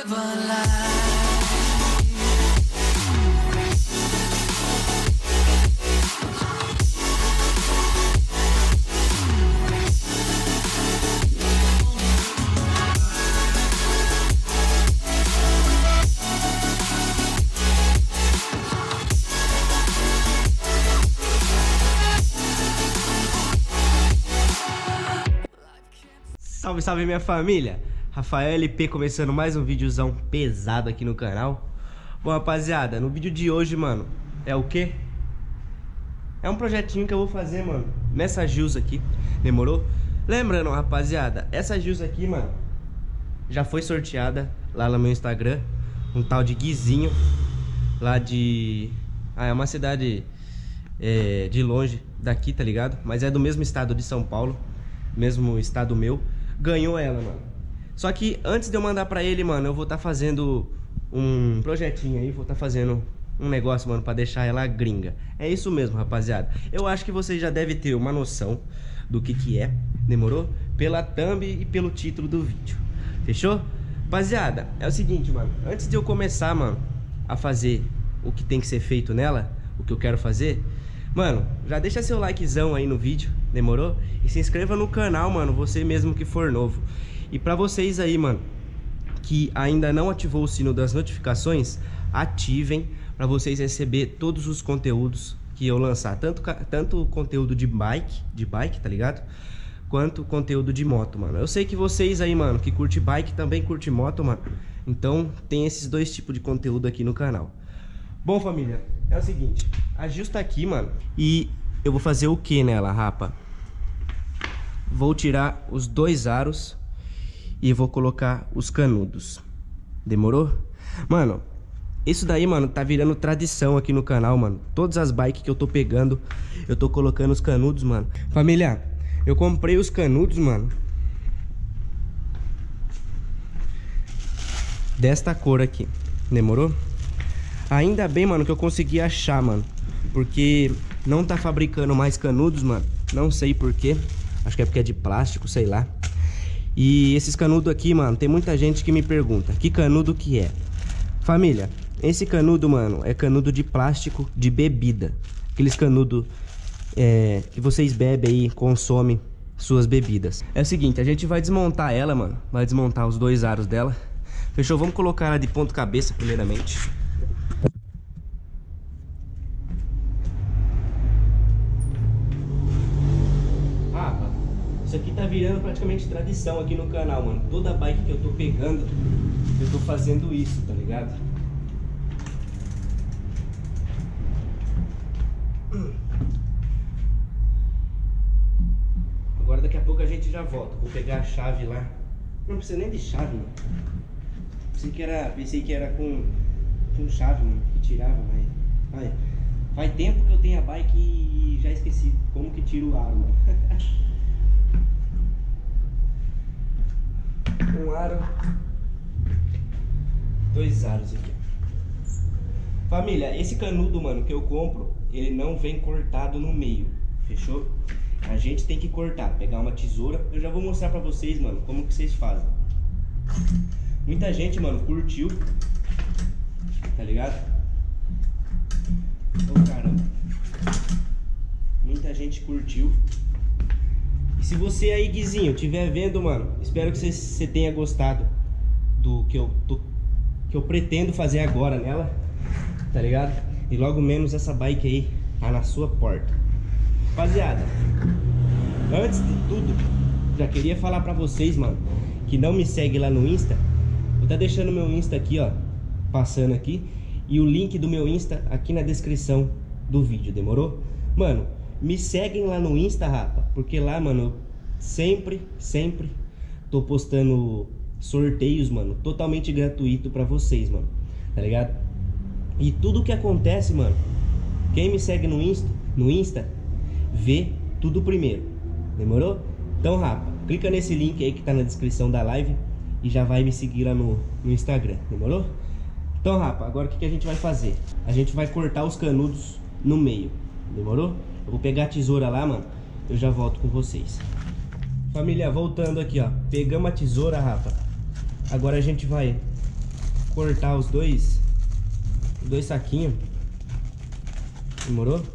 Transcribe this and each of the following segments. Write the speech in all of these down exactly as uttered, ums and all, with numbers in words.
Salve, salve minha família! Rafael L P começando mais um videozão pesado aqui no canal. Bom, rapaziada, no vídeo de hoje, mano, é o quê? É um projetinho que eu vou fazer, mano, nessa Gills aqui, demorou? Lembrando, rapaziada, essa Gills aqui, mano, já foi sorteada lá no meu Instagram. Um tal de Guizinho, lá de... Ah, é uma cidade é, de longe daqui, tá ligado? Mas é do mesmo estado de São Paulo, mesmo estado meu. Ganhou ela, mano. Só que antes de eu mandar pra ele, mano, eu vou estar tá fazendo um projetinho aí. Vou estar tá fazendo um negócio, mano, pra deixar ela gringa. É isso mesmo, rapaziada. Eu acho que vocês já devem ter uma noção do que que é, demorou? Pela thumb e pelo título do vídeo. Fechou? Rapaziada, é o seguinte, mano. Antes de eu começar, mano, a fazer o que tem que ser feito nela, o que eu quero fazer, mano, já deixa seu likezão aí no vídeo, demorou? E se inscreva no canal, mano, você mesmo que for novo. E pra vocês aí, mano, que ainda não ativou o sino das notificações, ativem pra vocês receber todos os conteúdos que eu lançar. Tanto, tanto conteúdo de bike, de bike, tá ligado? Quanto conteúdo de moto, mano. Eu sei que vocês aí, mano, que curte bike também curte moto, mano. Então tem esses dois tipos de conteúdo aqui no canal. Bom, família, é o seguinte, a Gills tá aqui, mano, e eu vou fazer o que nela, rapa? Vou tirar os dois aros e vou colocar os canudos. Demorou? Mano, isso daí, mano, tá virando tradição aqui no canal, mano. Todas as bikes que eu tô pegando, eu tô colocando os canudos, mano. Família, eu comprei os canudos, mano, desta cor aqui, demorou? Ainda bem, mano, que eu consegui achar, mano, porque não tá fabricando mais canudos, mano. Não sei porquê. Acho que é porque é de plástico, sei lá. E esses canudos aqui, mano, tem muita gente que me pergunta que canudo que é. Família, esse canudo, mano, é canudo de plástico de bebida. Aqueles canudos é, que vocês bebem aí, consomem suas bebidas. É o seguinte, a gente vai desmontar ela, mano. Vai desmontar os dois aros dela. Fechou? Vamos colocar ela de ponta cabeça primeiramente. Isso aqui tá virando praticamente tradição aqui no canal, mano. Toda bike que eu tô pegando, eu tô fazendo isso, tá ligado? Agora daqui a pouco a gente já volta. Vou pegar a chave lá. Não precisa nem de chave, mano. Pensei que era, pensei que era com, com chave, mano, que tirava, mas... Olha, faz tempo que eu tenho a bike e já esqueci como que tira o aro, mano. Um aro, dois aros aqui. Família, esse canudo, mano, que eu compro, ele não vem cortado no meio, fechou? A gente tem que cortar, pegar uma tesoura. Eu já vou mostrar pra vocês, mano, como que vocês fazem. Muita gente, mano, curtiu, tá ligado? Oh, caramba. Muita gente curtiu. E se você aí, Guizinho, estiver vendo, mano, espero que você, você tenha gostado do que eu, do, que eu pretendo fazer agora nela, tá ligado? E logo menos essa bike aí tá na sua porta. Rapaziada, antes de tudo, já queria falar pra vocês, mano, que não me segue lá no Insta. Vou tá deixando meu Insta aqui, ó, passando aqui, e o link do meu Insta aqui na descrição do vídeo, demorou? Mano, me seguem lá no Insta, rapa, porque lá, mano, eu sempre, sempre tô postando sorteios, mano, totalmente gratuito pra vocês, mano, tá ligado? E tudo que acontece, mano, quem me segue no Insta, no Insta, vê tudo primeiro, demorou? Então, rapa, clica nesse link aí que tá na descrição da live e já vai me seguir lá no, no Instagram, demorou? Então, rapa, agora o que, que a gente vai fazer? A gente vai cortar os canudos no meio, demorou? Eu vou pegar a tesoura lá, mano. Eu já volto com vocês. Família, voltando aqui, ó. Pegamos a tesoura, rapa. Agora a gente vai cortar os dois, os dois saquinhos. Demorou?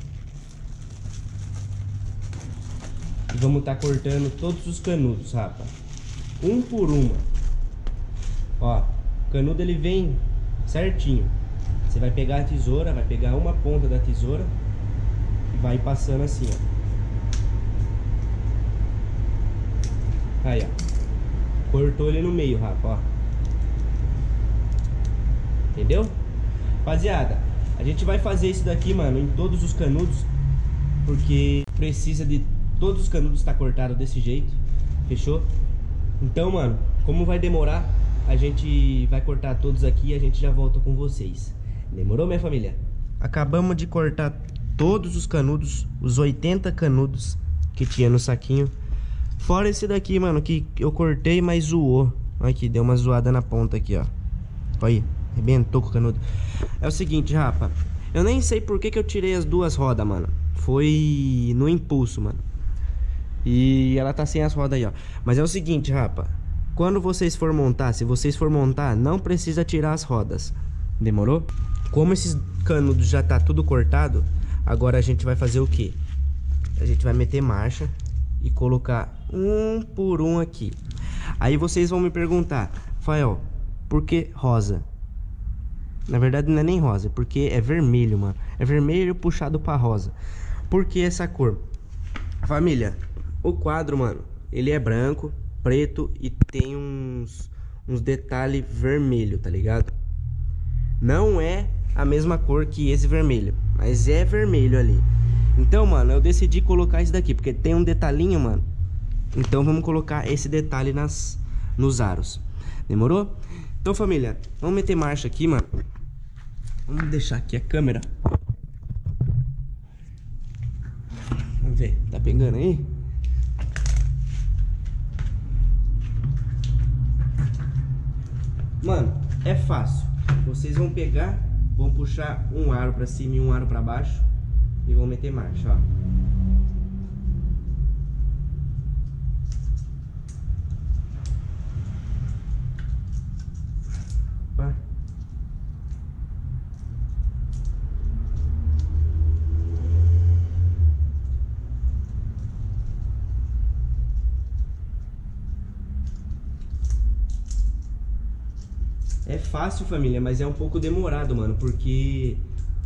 E vamos estar tá cortando todos os canudos, rapa. Um por uma. Ó, o canudo ele vem certinho. Você vai pegar a tesoura, vai pegar uma ponta da tesoura e vai passando assim, ó. Aí, ó. Cortou ele no meio, rapa, ó. Entendeu? Rapaziada, a gente vai fazer isso daqui, mano, em todos os canudos, porque precisa de todos os canudos estar cortados desse jeito. Fechou? Então, mano, como vai demorar, a gente vai cortar todos aqui e a gente já volta com vocês. Demorou, minha família? Acabamos de cortar todos os canudos, os oitenta canudos que tinha no saquinho. Fora esse daqui, mano, que eu cortei, mas zoou. Olha aqui, deu uma zoada na ponta aqui, ó. Olha aí, arrebentou com o canudo. É o seguinte, rapa, eu nem sei por que que eu tirei as duas rodas, mano. Foi no impulso, mano. E ela tá sem as rodas aí, ó. Mas é o seguinte, rapa, quando vocês for montar, se vocês for montar, não precisa tirar as rodas. Demorou? Como esses canudos já tá tudo cortado, agora a gente vai fazer o quê? A gente vai meter marcha e colocar um por um aqui. Aí vocês vão me perguntar, Fael, por que rosa? Na verdade não é nem rosa, porque é vermelho, mano. É vermelho puxado pra rosa. Por que essa cor? Família, o quadro, mano, ele é branco, preto e tem uns, uns detalhes vermelho, tá ligado? Não é a mesma cor que esse vermelho, mas é vermelho ali. Então, mano, eu decidi colocar isso daqui, porque tem um detalhinho, mano. Então vamos colocar esse detalhe nas, nos aros. Demorou? Então, família, vamos meter marcha aqui, mano. Vamos deixar aqui a câmera. Vamos ver, tá pegando aí? Mano, é fácil. Vocês vão pegar, vão puxar um aro pra cima e um aro pra baixo e vão meter marcha, ó. Opa. É fácil, família, mas é um pouco demorado, mano, porque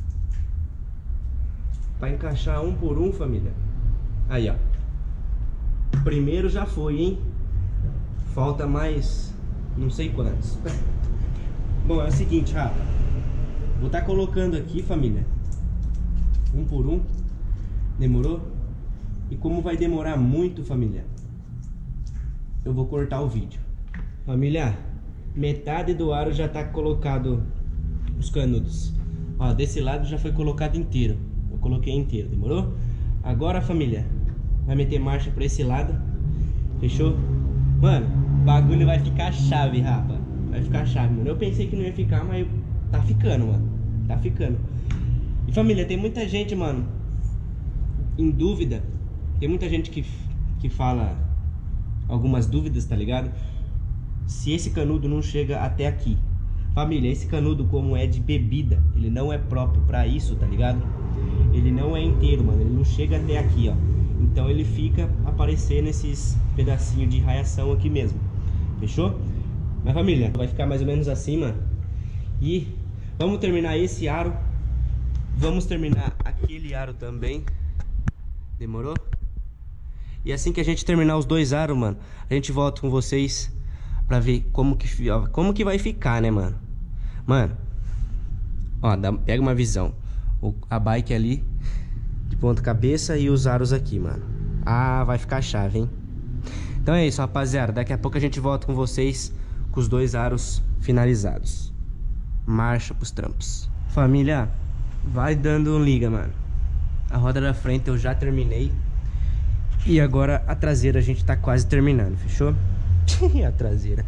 pra encaixar um por um, família. Aí, ó. O primeiro já foi, hein? Falta mais não sei quantos. Bom, é o seguinte, rapa. Vou estar tá colocando aqui, família, um por um. Demorou? E como vai demorar muito, família, eu vou cortar o vídeo. Família, metade do aro já tá colocado os canudos. Ó, desse lado já foi colocado inteiro. Eu coloquei inteiro, demorou? Agora, família, vai meter marcha pra esse lado. Fechou? Mano, o bagulho vai ficar chave, rapa. Vai ficar chave, mano. Eu pensei que não ia ficar, mas tá ficando, mano. Tá ficando. E família, tem muita gente, mano, em dúvida. Tem muita gente que, que fala algumas dúvidas, tá ligado? Se esse canudo não chega até aqui. Família, esse canudo, como é de bebida, ele não é próprio pra isso, tá ligado? Ele não é inteiro, mano. Ele não chega até aqui, ó. Então ele fica aparecendo esses pedacinhos de raiação aqui mesmo. Fechou? Mas família, vai ficar mais ou menos assim, mano. E vamos terminar esse aro. Vamos terminar aquele aro também. Demorou? E assim que a gente terminar os dois aros, mano, a gente volta com vocês pra ver como que, ó, como que vai ficar, né, mano? Mano, ó, dá, pega uma visão. O, a bike ali de ponta cabeça e os aros aqui, mano. Ah, vai ficar chave, hein? Então é isso, rapaziada. Daqui a pouco a gente volta com vocês com os dois aros finalizados. Marcha pros trampos. Família, vai dando um liga, mano. A roda da frente eu já terminei. E agora a traseira a gente tá quase terminando, fechou? A traseira.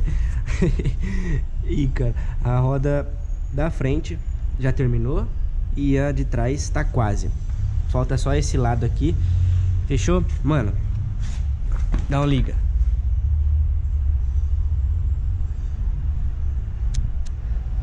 Ih, cara, a roda da frente já terminou e a de trás tá quase. Falta só esse lado aqui. Fechou? Mano, dá uma liga.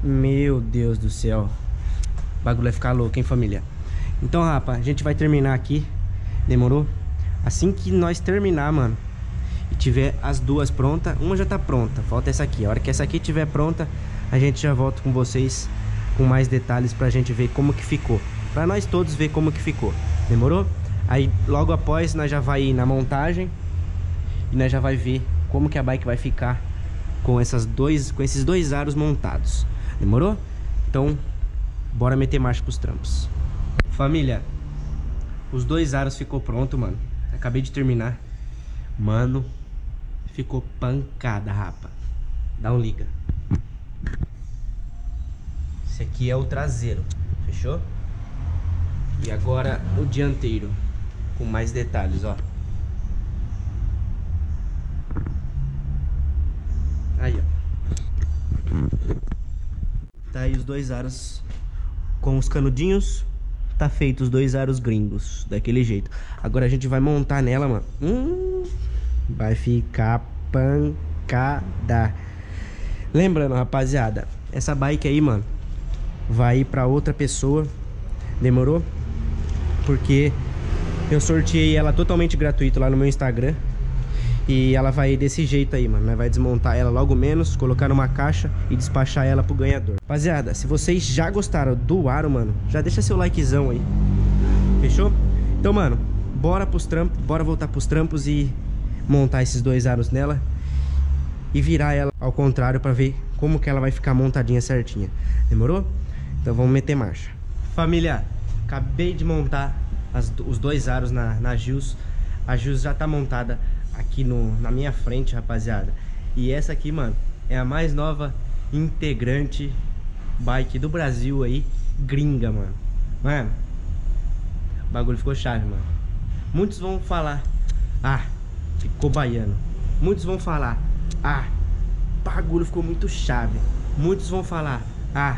Meu Deus do céu. O bagulho vai ficar louco, hein, família? Então, rapaz, a gente vai terminar aqui. Demorou? Assim que nós terminar, mano, e tiver as duas prontas, uma já tá pronta, falta essa aqui. A hora que essa aqui tiver pronta, a gente já volta com vocês com mais detalhes pra gente ver como que ficou, pra nós todos ver como que ficou. Demorou? Aí logo após nós já vai ir na montagem e nós já vai ver como que a bike vai ficar com essas dois, com esses dois aros montados. Demorou? Então bora meter marcha pros trampos. Família, os dois aros ficou pronto, mano. Acabei de terminar. Mano, ficou pancada, rapa. Dá um liga. Esse aqui é o traseiro, fechou? E agora o dianteiro, com mais detalhes, ó. Aí, ó. Tá aí os dois aros com os canudinhos. Tá feito os dois aros gringos, daquele jeito. Agora a gente vai montar nela, mano. Hum, vai ficar pancada. Lembrando, rapaziada, essa bike aí, mano, vai ir pra outra pessoa. Demorou? Porque eu sorteei ela totalmente gratuito lá no meu Instagram. E ela vai desse jeito aí, mano. Nós vai desmontar ela logo menos, colocar numa caixa e despachar ela pro ganhador. Rapaziada, se vocês já gostaram do aro, mano, já deixa seu likezão aí. Fechou? Então, mano, bora pros trampos, bora voltar pros trampos e montar esses dois aros nela e virar ela ao contrário pra ver como que ela vai ficar montadinha certinha. Demorou? Então vamos meter marcha. Família, acabei de montar as, os dois aros na, na Gils. A Gils já tá montada aqui no, na minha frente, rapaziada. E essa aqui, mano, é a mais nova integrante bike do Brasil aí, gringa, mano. Mano, o bagulho ficou chave, mano. Muitos vão falar, ah, ficou baiano. Muitos vão falar, ah, o bagulho ficou muito chave. Muitos vão falar, ah,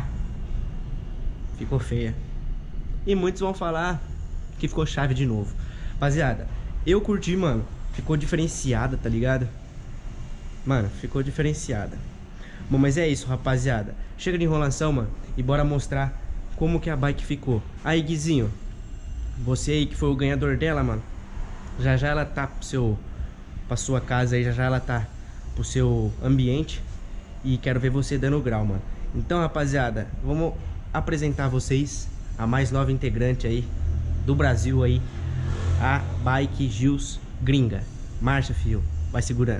ficou feia. E muitos vão falar que ficou chave de novo. Rapaziada, eu curti, mano. Ficou diferenciada, tá ligado? Mano, ficou diferenciada. Bom, mas é isso, rapaziada. Chega de enrolação, mano, e bora mostrar como que a bike ficou. Aí, Guizinho, você aí que foi o ganhador dela, mano, já já ela tá pro seu, pra sua casa aí, já já ela tá pro seu ambiente. E quero ver você dando grau, mano. Então, rapaziada, vamos apresentar a vocês a mais nova integrante aí do Brasil aí, a Bike Gils gringa. Marcha, fio, vai segurando.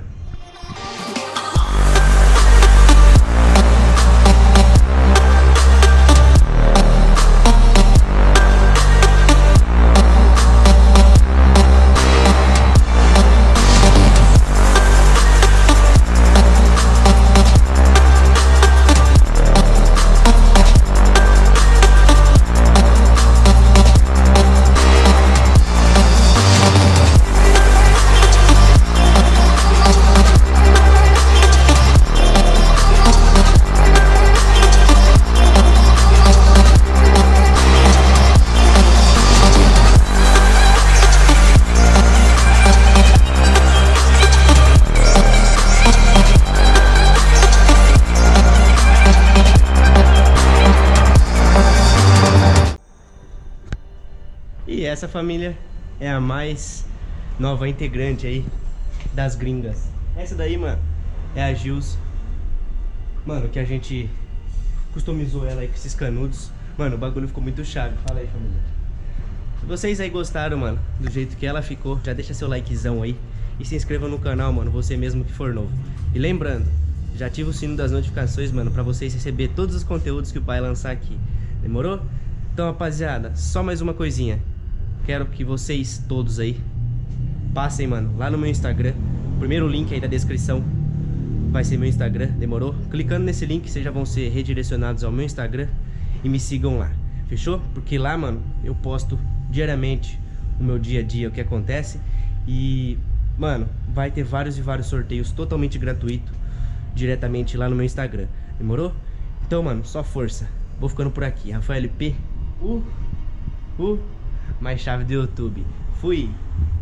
E essa família é a mais nova integrante aí das gringas. Essa daí, mano, é a Gils. Mano, que a gente customizou ela aí com esses canudos. Mano, o bagulho ficou muito chave. Fala aí, família. Se vocês aí gostaram, mano, do jeito que ela ficou, já deixa seu likezão aí e se inscreva no canal, mano, você mesmo que for novo. E lembrando, já ativa o sino das notificações, mano, pra vocês receber todos os conteúdos que o pai lançar aqui. Demorou? Então, rapaziada, só mais uma coisinha. Quero que vocês todos aí passem, mano, lá no meu Instagram. O primeiro link aí da descrição vai ser meu Instagram, demorou? Clicando nesse link, vocês já vão ser redirecionados ao meu Instagram e me sigam lá, fechou? Porque lá, mano, eu posto diariamente o meu dia a dia, o que acontece. E, mano, vai ter vários e vários sorteios totalmente gratuito diretamente lá no meu Instagram, demorou? Então, mano, só força. Vou ficando por aqui. Rafael P, o, o mais chave do YouTube. Fui!